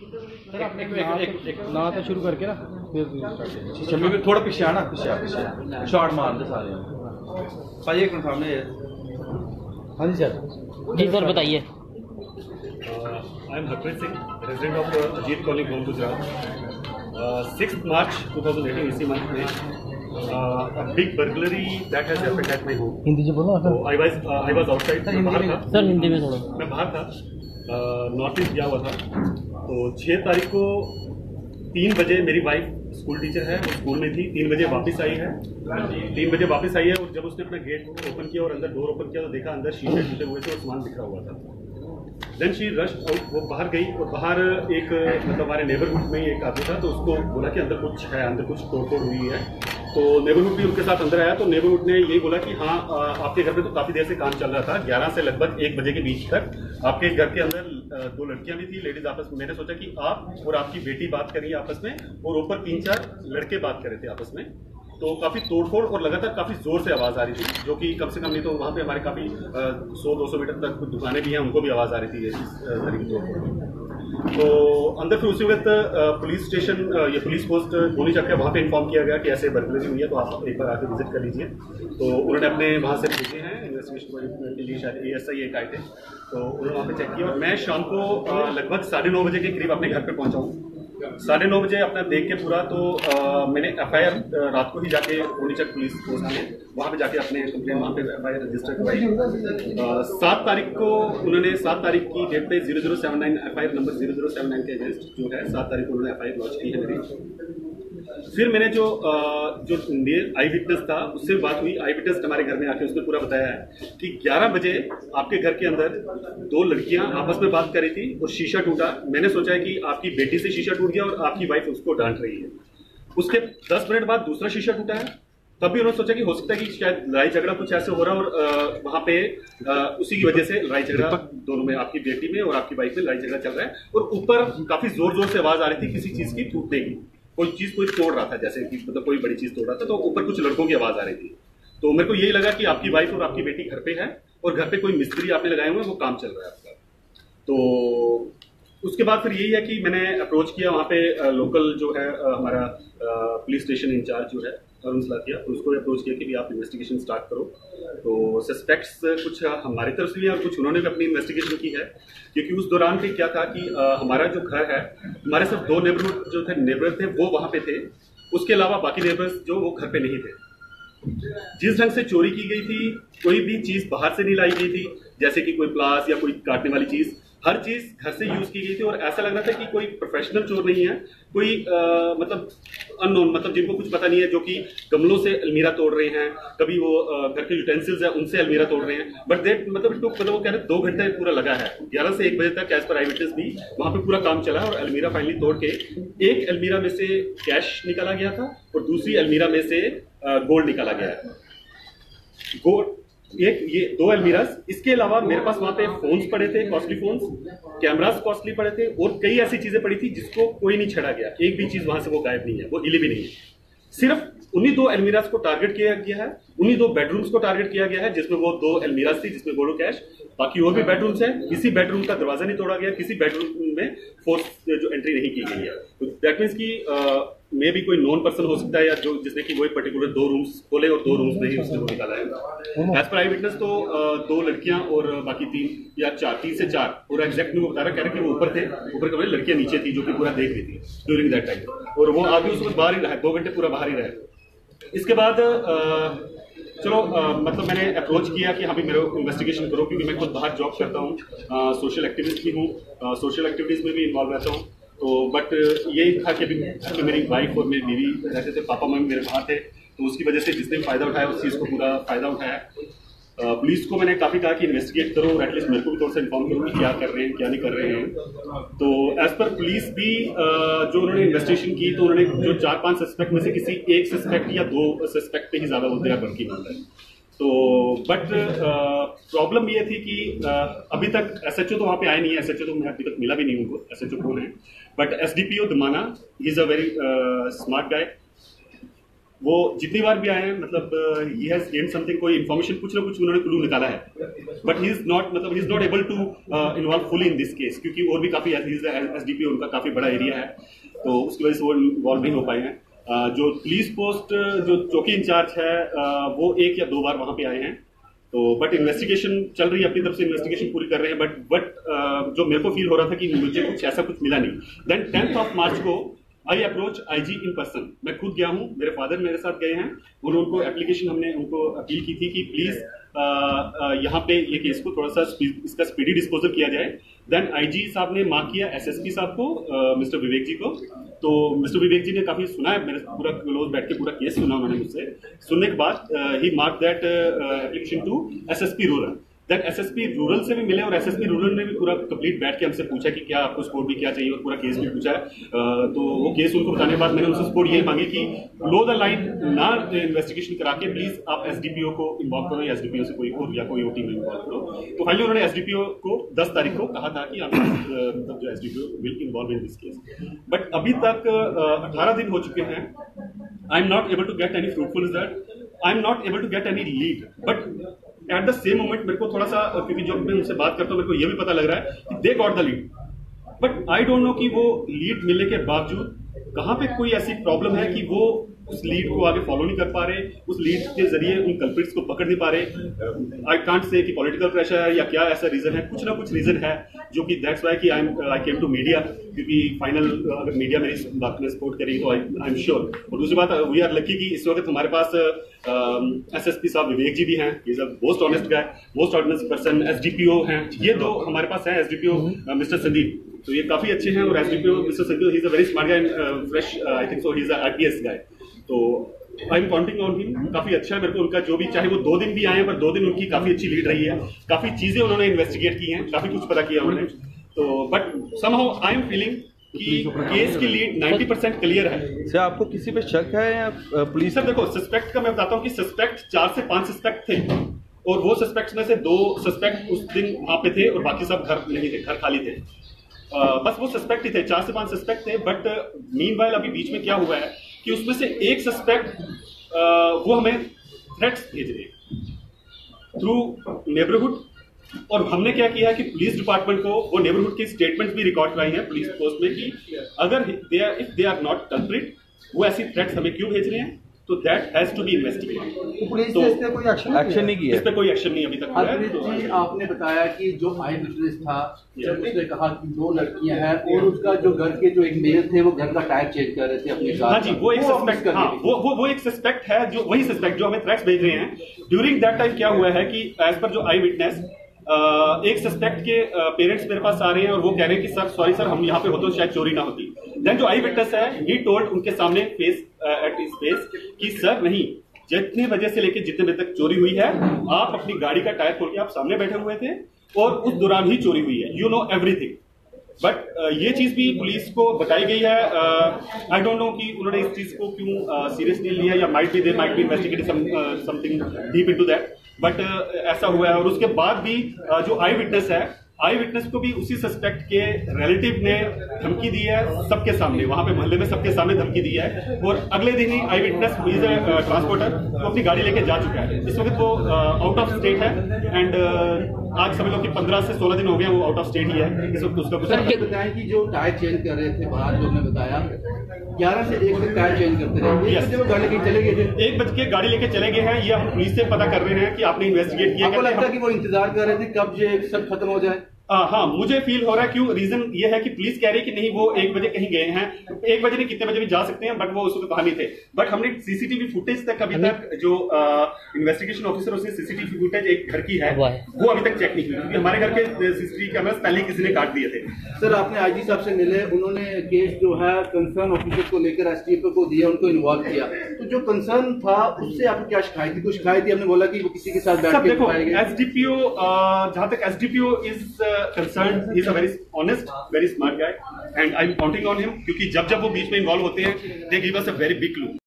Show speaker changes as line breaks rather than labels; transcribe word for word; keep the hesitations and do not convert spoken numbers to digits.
Sir आप एक एक एक, एक ना तो शुरू करके ना फिर छब्बी में थोड़ा पीछे आना, पीछे आ पीछे शॉट मार दे सारे भाई। एक मिनट सामने। हाँ जी सर।
जी सर बताइए।
I am Harpreet Singh, resident of Ajit colony Gol Gujarat. Six March two thousand eighteen, इसी मंथ में big burglary that has happened at my home.
Hindi में बोलो sir.
I was I was outside, मैं बाहर था।
सर हिंदी में थोड़ा।
मैं बाहर था, नॉर्थ ईस्ट गया हुआ था। तो छः तारीख को तीन बजे मेरी वाइफ स्कूल टीचर है, वो स्कूल में थी। तीन बजे वापस आई है, तीन बजे वापस आई है और जब उसने अपना गेट ओपन किया और अंदर डोर ओपन किया तो देखा अंदर शीशे टूटे हुए थे और सामान बिखरा हुआ था। देन शी रश्ड आउट, वो बाहर गई और बाहर एक मतलब हमारे नेबरहुड में ही एक आदमी था, तो उसको बोला कि अंदर कुछ है, अंदर कुछ तोड़ फोड़ हुई है। तो नेबरहुड भी उनके साथ अंदर आया, तो नेबरहुड ने यही बोला कि हाँ आपके घर में तो काफ़ी देर से काम चल रहा था, ग्यारह से लगभग एक बजे के बीच तक आपके घर के अंदर दो लड़कियां भी थी, लेडीज आपस में। मैंने सोचा कि आप और आपकी बेटी बात करिए आपस में, और ऊपर तीन चार लड़के बात कर रहे थे आपस में। तो काफ़ी तोड़फोड़ और लगातार काफ़ी ज़ोर से आवाज़ आ रही थी, जो कि कम से कम नहीं तो वहाँ पे हमारे काफ़ी सौ दो सौ मीटर तक कुछ दुकानें भी हैं, उनको भी आवाज़ आ रही थी इस तरह की तोड़फोड़। तो अंदर फिर उसी वक्त पुलिस स्टेशन या पुलिस पोस्ट गोली चक्के वहाँ पे इन्फॉर्म किया गया कि ऐसे बर्गलरी हुई है, तो आप एक बार आके विजिट कर लीजिए। तो उन्होंने अपने वहाँ से भेजे हैं इन्वेस्टिगेशन के लिए, शायद ए एस आई एक आए थे, तो उन्होंने वहाँ पे चेक किया। और मैं शाम को लगभग साढ़े नौ बजे के करीब अपने घर पर पहुँचा हूँ। साढ़े नौ बजे अपना देख के पूरा, तो आ, मैंने एफ आई आर रात को ही जाके गोनीचक पुलिस पोस्ट में वहाँ पे जाके अपने कंप्लेन वहाँ पे एफ आई आर रजिस्टर करवाई। सात तारीख को उन्होंने सात तारीख की डेट पे zero zero seven nine F I R number zero zero seven nine के अगेंस्ट जो है सात तारीख को उन्होंने एफ आई आर लॉन्च की है मेरी। फिर मैंने जो जो आई विटनेस था उससे बात हुई। आई विटनेस हमारे घर में आके उसने पूरा बताया है कि ग्यारह बजे आपके घर के अंदर दो लड़कियां आपस में बात कर रही थी और शीशा टूटा। मैंने सोचा है कि आपकी बेटी से शीशा टूट गया और आपकी वाइफ उसको डांट रही है। उसके दस मिनट बाद दूसरा शीशा टूटा है, तब भी उन्होंने सोचा कि हो सकता है कि शायद लड़ाई झगड़ा कुछ ऐसे हो रहा है और वहां पे आ, उसी की वजह से लड़ाई झगड़ा दोनों में, आपकी बेटी में और आपकी वाइफ में लड़ाई झगड़ा चल रहा है। और ऊपर काफी जोर जोर से आवाज आ रही थी किसी चीज की टूटने की, कोई चीज कोई तोड़ रहा था, जैसे कि मतलब कोई बड़ी चीज तोड़ रहा था, तो ऊपर कुछ लड़कों की आवाज आ रही थी। तो मेरे को यही लगा कि आपकी वाइफ और आपकी बेटी घर पे है और घर पे कोई मिस्त्री आपने लगाए हुए हैं, वो काम चल रहा है आपका। तो उसके बाद फिर यही है कि मैंने अप्रोच किया वहाँ पे लोकल जो है हमारा पुलिस स्टेशन इंचार्ज जो है अरुण सलातिया, उसको अप्रोच किया कि भी आप इन्वेस्टिगेशन स्टार्ट करो। तो सस्पेक्ट्स कुछ हमारी तरफ से भी और कुछ उन्होंने भी अपनी इन्वेस्टिगेशन की है, क्योंकि उस दौरान पे क्या था कि आ, हमारा जो घर है, हमारे सिर्फ दो नेबरहुड जो थे नेबर थे वो वहाँ पे थे, उसके अलावा बाकी नेबर्स जो वो घर पे नहीं थे। जिस ढंग से चोरी की गई थी, कोई भी चीज बाहर से नहीं लाई गई थी, जैसे कि कोई प्लास या कोई काटने वाली चीज, हर चीज घर से यूज की गई थी। और ऐसा लग रहा था कि कोई प्रोफेशनल चोर नहीं है, कोई आ, मतलब अननोन, मतलब जिनको कुछ पता नहीं है, जो कि गमलों से अलमीरा तोड़ रहे हैं, कभी वो आ, घर के यूटेंसिल्स है उनसे अलमीरा तोड़ रहे हैं। बट देट मतलब मतलब वो कह रहे दो घंटे पूरा लगा है, ग्यारह से एक बजे तक एज पर आई विटनेस भी वहां पे पूरा काम चला और अलमीरा फाइनली तोड़ के एक अलमीरा में से कैश निकाला गया था और दूसरी अलमीरा में से गोल्ड निकाला गया है। गोल्ड एक ये दो अलमीरास, इसके अलावा मेरे पास वहां पे फोन्स पड़े थे, कॉस्टली फोन्स, कैमरास कॉस्टली पड़े थे और कई ऐसी चीजें पड़ी थी जिसको कोई नहीं छेड़ा गया। एक भी चीज वहां से वो गायब नहीं है, वो हिली भी नहीं है। सिर्फ उन्हीं दो अलमीरास को टारगेट किया गया है, उन्हीं दो बेडरूम्स को टारगेट किया गया है जिसमें वो दो अलमीरास थी जिसमें गोल्ड कैश, बाकी और भी बेडरूम्स हैं। किसी बेडरूम का दरवाजा नहीं तोड़ा गया, किसी बेडरूम में फोर्स जो एंट्री नहीं की गई है। तो दैट मीन्स की मे भी कोई नॉन पर्सन हो सकता है या जो जिसने कि वही पर्टिकुलर दो रूम्स खोले और दो रूम्स में ही उसने वो निकाला है। एज पर आई विटनेस तो दो लड़कियां और बाकी तीन या चार, तीन से चार पूरा एग्जैक्ट नहीं बता रहा, कह रहे कि वो ऊपर थे, ऊपर के लड़कियां नीचे थी जो कि पूरा देख रही थी ड्यूरिंग दैट टाइम, और वो आगे उस वक्त बाहर ही रहा, दो घंटे पूरा बाहर ही रहे। इसके बाद चलो आ, मतलब मैंने अप्रोच किया कि हाँ भी मेरे इन्वेस्टिगेशन करो, क्योंकि मैं खुद बाहर जॉब करता हूँ, सोशल एक्टिविस्ट भी हूँ, सोशल एक्टिविटीज में भी इन्वॉल्व रहता हूँ। तो बट यही था कि अभी घर में मेरी वाइफ और मेरी बीवी रहते थे, पापा मम्मी मेरे बाहर थे, तो उसकी वजह से जिसने फायदा उठाया उस चीज़ को पूरा फायदा उठाया। पुलिस को मैंने काफ़ी कहा कि इन्वेस्टिगेट करो, एटलीस्ट मेरे को भी थोड़ा सा इन्फॉर्म करो कि क्या कर रहे हैं क्या नहीं कर रहे हैं। तो एज पर पुलिस भी जो उन्होंने इन्वेस्टिगेशन की, तो उन्होंने जो चार पांच सस्पेक्ट में से किसी एक सस्पेक्ट या दो सस्पेक्ट पे ही ज़्यादा बोलते हैं बढ़ की मामला है। तो बट प्रॉब्लम ये थी कि uh, अभी तक एसएचओ तो वहाँ पे आए नहीं है, एसएचओ तो मैं अभी तक मिला भी नहीं उनको, एसएचओ कौन है, बट एसडीपीओ दमाना he is a very smart guy. वो जितनी बार भी आए हैं मतलब ही हैज गेन समथिंग, कोई इन्फॉर्मेशन कुछ ना कुछ उन्होंने क्लू निकाला है, बट ही इज नॉट मतलब he is not able to involve fully in this case, क्योंकि और भी काफी एसडीपीओ उनका काफी बड़ा एरिया है, तो उसकी वजह से वो इन्वॉल्व नहीं हो पाए हैं। uh, जो पुलिस पोस्ट जो चौकी इंचार्ज है uh, वो एक या दो बार वहां पे आए हैं, तो बट इन्वेस्टिगेशन चल रही है, अपनी तरफ से इन्वेस्टिगेशन पूरी कर रहे हैं, बट बट जो मेरे को फील हो रहा था कि मुझे कुछ ऐसा कुछ मिला नहीं। देन टेंथ ऑफ मार्च को I approach IG in person, मैं खुद गया हूँ, मेरे फादर मेरे साथ गए हैं, और उनको एप्लीकेशन हमने उनको अपील की थी कि प्लीज यहाँ पे ये केस को थोड़ा सा इसका स्पीडी डिस्पोजल किया जाए। देन आईजी साहब ने मार्क किया एसएसपी साहब को, मिस्टर विवेक जी को, तो मिस्टर विवेक जी ने काफी सुना है, मेरे पूरा क्लोज बैठ के पूरा केस सुना उन्होंने मुझसे, सुनने के बाद ही mark that application to SSP rural. Then SSP rural से भी मिले और एसएसपी रूरल ने भी पूरा कंप्लीट बैठ के हमसे पूछा कि क्या आपको स्पोर्ट भी क्या चाहिए, और पूरा केस भी पूछा है। तो वो केस उनको बताने के बाद मैंने उनसे स्पोर्ट यही मांगी कि लो द लाइन ना इन्वेस्टिगेशन करा के प्लीज आप एसडीपीओ को इन्वॉल्व करो, या एसडीपीओ से कोई और या कोई ओटी में इन्वॉल्व करो। तो फाइनली उन्होंने एसडीपीओ को दस तारीख को कहा था कि आप मतलब जो SDPO will involve in this case, but अभी तक अठारह दिन हो चुके हैं। I am not able to get any fruitful result, I am not able to get any lead, but at the same moment मेरे को थोड़ा सा, क्योंकि जब मैं उनसे बात करता हूँ मेरे को ये भी पता लग रहा है कि they got the lead, but I don't know कि वो लीड मिलने के बावजूद कहाँ पे कोई ऐसी प्रॉब्लम है कि वो उस लीड को आगे फॉलो नहीं कर पा रहे, उस लीड के जरिए उन कल्प्रिट्स को पकड़ नहीं पा रहे। आई कांट से कि पॉलिटिकल प्रेशर है या क्या ऐसा रीजन है, कुछ ना कुछ रीजन है जो कि दैट्स व्हाई कि I am I came to media, क्योंकि फाइनल अगर मीडिया मेरी बात में सपोर्ट करेगी तो आई एम श्योर। और दूसरी बात, वी आर लकी कि इस वक्त हमारे पास एसएसपी साहब विवेक जी भी हैं, is a most honest guy, most honest person. SDPO हैं, ये दो हमारे पास है, एसडीपीओ मिस्टर संदीप, तो ये काफी अच्छे हैं, और SDPO mister Sandeep he is a very smart guy, fresh, I think so he is a IPS guy, तो I am counting on him. काफी अच्छा है मेरे को उनका जो भी, चाहे वो दो दिन भी आए हैं, पर दो दिन उनकी काफी अच्छी लीड रही है, काफी चीजें उन्होंने इन्वेस्टिगेट की हैं, काफी कुछ पता किया उन्होंने, तो but somehow I am feeling कि केस की लीड नब्बे परसेंट क्लियर है।
सर आपको किसी पे शक है या पुलिस?
सर देखो, सस्पेक्ट का मैं बताता हूँ कि सस्पेक्ट चार से पांच सस्पेक्ट थे, और वो सस्पेक्ट में से दो सस्पेक्ट उस दिन वहां पे थे और बाकी सब घर नहीं थे, घर खाली थे। Uh, बस वो सस्पेक्ट ही थे, चार से पांच सस्पेक्ट थे, बट मीनवाइल अभी बीच में क्या हुआ है कि उसमें से एक सस्पेक्ट uh, वो हमें थ्रेट्स भेज रहे हैं थ्रू नेबरहुड, और हमने क्या किया है कि पुलिस डिपार्टमेंट को वो नेबरहुड की स्टेटमेंट्स भी रिकॉर्ड कराई हैं पुलिस पोस्ट में कि अगर they are if they are not culprit, वो ऐसी थ्रेट्स हमें क्यों भेज रहे हैं, तो that has to be investigated.
तो पुलिस
तो
ने इस पे कोई एक्शन
एक्शन नहीं किया,
इस पे कोई एक्शन नहीं अभी तक हुआ है।
हरप्रीत जी, आपने बताया कि जो आई विटनेस था, जब उसने कहा कि दो लड़कियां हैं और उसका जो घर के जो एक मेल थे वो घर का टायर चेंज कर रहे थे अपने कार।
हाँ जी, वो एक सस्पेक्ट, हाँ, वो वो वो एक सस्पेक्ट है, जो वही सस्पेक्ट जो हमें थ्रेट्स भेज रहे हैं। ड्यूरिंग दैट टाइम क्या हुआ है कि एज पर जो आई विटनेस, एक सस्पेक्ट के पेरेंट्स मेरे पास आ रहे हैं और वो कह रहे हैं कि सर सॉरी सर, हम यहाँ पे होते तो शायद चोरी ना होती। देन जो आई विटनेस है, ही टोल्ड उनके सामने फेस एट हिज फेस कि सर नहीं, जितने बजे से लेके जितने बजे तक चोरी हुई है, आप अपनी गाड़ी का टायर खोल के आप सामने बैठे हुए थे और उस दौरान ही चोरी हुई है, you know everything. But uh, ये चीज भी पुलिस को बताई गई है। आई डोंट नो कि उन्होंने इस चीज को क्यों सीरियसली uh, लिया, या might be they might be investigating something deep into that, but ऐसा हुआ है। और उसके बाद भी uh, जो आई विटनेस है, आई विटनेस को भी उसी सस्पेक्ट के रिलेटिव ने धमकी दी है सबके सामने, वहां पे मोहल्ले में सबके सामने धमकी दी है, और अगले दिन ही eye witness is a transporter वो अपनी गाड़ी लेके जा चुका है। इस वक्त वो आउट ऑफ स्टेट है, एंड uh, आज समझ लो कि पंद्रह से सोलह दिन हो गए वो आउट ऑफ स्टेट ही है। इस वक्त उसका कुछ
ये बताएं कि जो टायर चेंज कर रहे थे बाहर, जो हमने बताया ग्यारह से एक तक टायर चेंज करते रहे, एक बजे वो गाड़ी लेके चले गए थे,
एक बज के गाड़ी लेके चले गए हैं। ये हम पुलिस से पता कर रहे हैं कि आपने इन्वेस्टिगेट किया।
आपको लगता है कि वो इंतजार कर रहे थे कब ये सब खत्म हो जाए?
आ, हाँ, मुझे फील हो रहा है। क्यों? रीजन ये है कि पुलिस कह रही है कि नहीं वो एक बजे कहीं गए हैं, एक बजे नहीं कितने बजे भी जा सकते हैं, बट वो उसको कहा नहीं थे। बट हमने सीसीटीवी फुटेज तक अभी तक जो इन्वेस्टिगेशन ऑफिसर उसने सीसीटीवी फुटेज एक घर की है वो अभी तक चेक नहीं हुई, क्योंकि हमारे घर के सीसीटीवी कैमरास पहले किसी ने काट दिए थे।
सर, आपने आईजी साहब से मिले, उन्होंने केस जो है कंसर्न ऑफिसर को लेकर एसडीपीओ को दिया, उनको इन्वॉल्व किया, तो जो कंसर्न था उससे आपको क्या शिकायत थी? कुछ शिकायत थी, हमने बोला कि वो किसी के साथ बैठ के
देखो, एसडीपीओ जहां तक SDPO is concern, he is a very honest, very smart guy, and I'm counting on him, क्योंकि जब जब वो बीच में इन्वॉल्व होते हैं, they give us a very big clue.